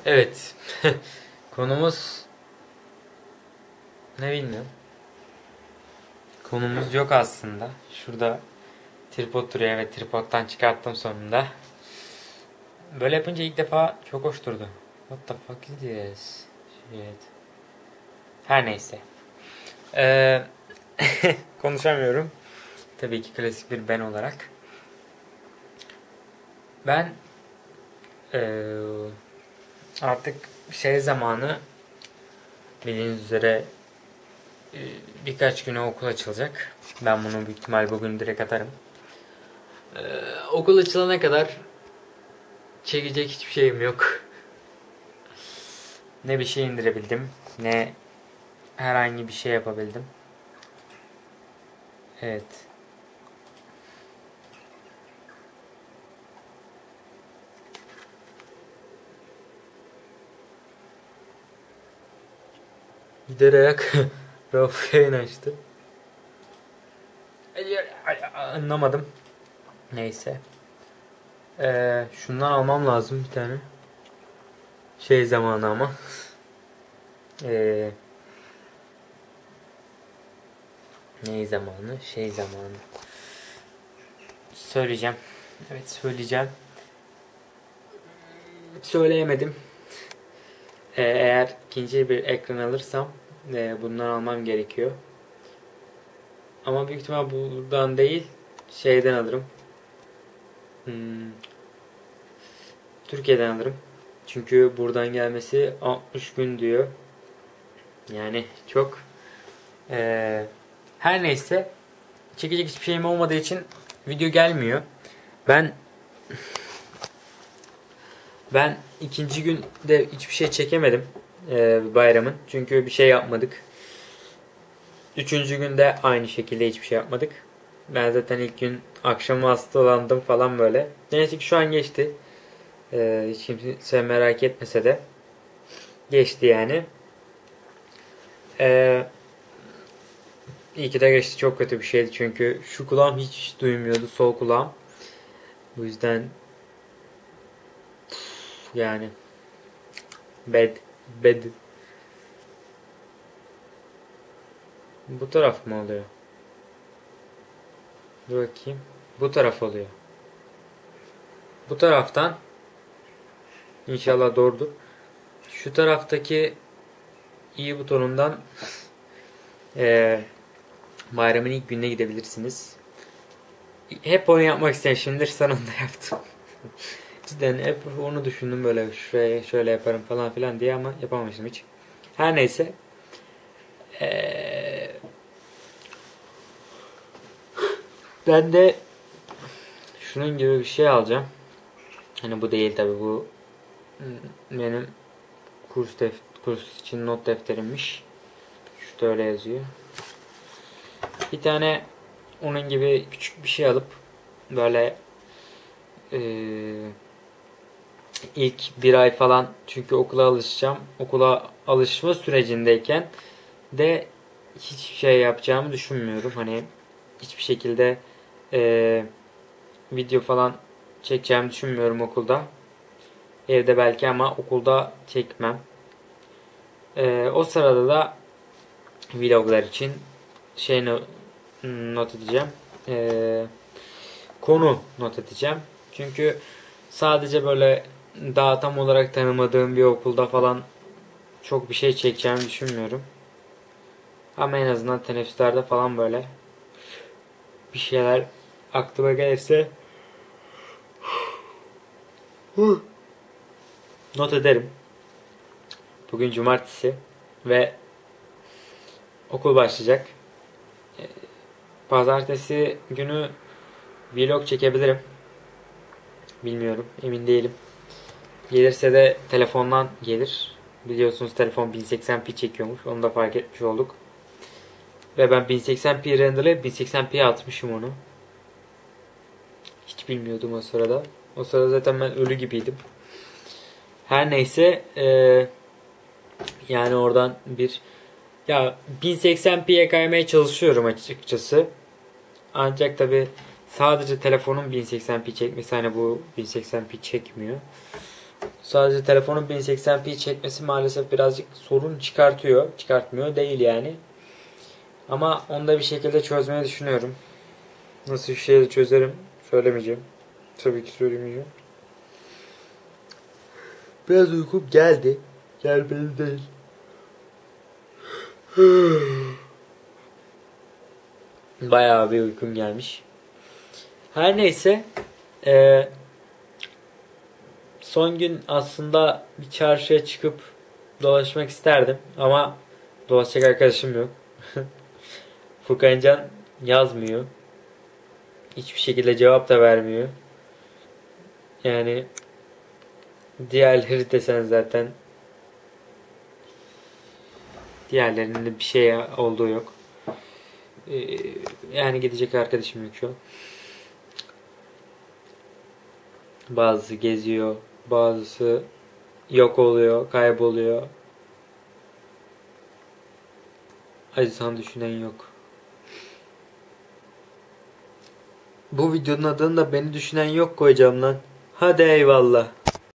Evet. Konumuz ne bilmiyorum. Konumuz yok aslında. Şurada tripod duruyor. Evet, tripodtan çıkarttım sonunda. Böyle yapınca ilk defa çok hoş durdu. What the fuck is this? Shit. Her neyse. Ee, konuşamıyorum. Tabii ki klasik bir ben olarak. Ben ee, artık zamanı, bildiğiniz üzere birkaç güne okul açılacak. Ben bunu büyük ihtimal bugün direkt atarım. Okul açılana kadar çekecek hiçbir şeyim yok. Ne bir şey indirebildim, ne herhangi bir şey yapabildim. Evet. Gider ayak Rauf yayın açtı. Anlamadım. Neyse. Şundan almam lazım bir tane. Zamanı ama. Ee, zamanı? Zamanı. Söyleyeceğim. Evet, söyleyeceğim. Söyleyemedim. Eğer ikinci bir ekran alırsam bundan almam gerekiyor. Ama büyük ihtimal buradan değil, şeyden alırım. Türkiye'den alırım. Çünkü buradan gelmesi 60 gün diyor. Yani çok. Her neyse. Çekecek hiçbir şeyim olmadığı için video gelmiyor. Ben ikinci günde hiçbir şey çekemedim bayramın. Çünkü bir şey yapmadık. Üçüncü günde aynı şekilde hiçbir şey yapmadık. Ben zaten ilk gün akşam hastalandım falan böyle. Neyse ki şu an geçti. Hiç kimse merak etmese de geçti yani. İyi ki de geçti. Çok kötü bir şeydi çünkü şu kulağım hiç duymuyordu, sol kulağım. Bu yüzden yani bad. Bu taraf mı oluyor? Dur bakayım. Bu taraf oluyor. Bu taraftan inşallah doğrudur. Şu taraftaki i butonundan bayramın ilk gününe gidebilirsiniz. Hep onu yapmak istemişimdir. Sonunda yaptım. Cidden hep onu düşündüm, böyle şuraya şöyle yaparım falan filan diye, ama yapamamıştım hiç. Her neyse. Ben de şunun gibi bir şey alacağım. Hani bu değil tabi, bu benim kurs için not defterimmiş. Şurada öyle yazıyor. Bir tane onun gibi küçük bir şey alıp böyle ilk bir ay falan, çünkü okula alışacağım. Okula alışma sürecindeyken de hiçbir şey yapacağımı düşünmüyorum. Hani hiçbir şekilde video falan çekeceğimi düşünmüyorum okulda. Evde belki, ama okulda çekmem. O sırada da vloglar için not edeceğim. Konu not edeceğim. Çünkü sadece böyle daha tam olarak tanımadığım bir okulda falan çok bir şey çekeceğimi düşünmüyorum. Ama en azından teneffüslerde falan böyle bir şeyler aklıma gelirse not ederim. Bugün cumartesi ve okul başlayacak. Pazartesi günü vlog çekebilirim. Bilmiyorum, emin değilim. Gelirse de telefondan gelir. Biliyorsunuz telefon 1080p çekiyormuş. Onu da fark etmiş olduk. Ve ben 1080p renderlayıp 1080p'ye atmışım onu. Hiç bilmiyordum o sırada. O sırada zaten ben ölü gibiydim. Her neyse yani oradan ya 1080p'ye kaymaya çalışıyorum açıkçası. Ancak tabi sadece telefonun 1080p çekmesi, hani bu 1080p çekmiyor. Sadece telefonun 1080p çekmesi maalesef birazcık sorun çıkartıyor. Çıkartmıyor değil yani. Ama onu da bir şekilde çözmeyi düşünüyorum. Nasıl bir şeyle çözerim söylemeyeceğim. Tabii ki söylemeyeceğim. Biraz uykum geldi. Gelmedi değil. Bayağı bir uykum gelmiş. Her neyse. Son gün aslında bir çarşıya çıkıp dolaşmak isterdim. Ama dolaşacak arkadaşım yok. Furkan Can yazmıyor. Hiçbir şekilde cevap da vermiyor. Yani diğerleri desen zaten diğerlerinin de bir şey olduğu yok. Yani gidecek arkadaşım yok şu an. Bazısı geziyor, bazısı yok oluyor, kayboluyor. Acısan düşünen yok. Bu videonun adını da beni düşünen yok koyacağım lan. Hadi eyvallah.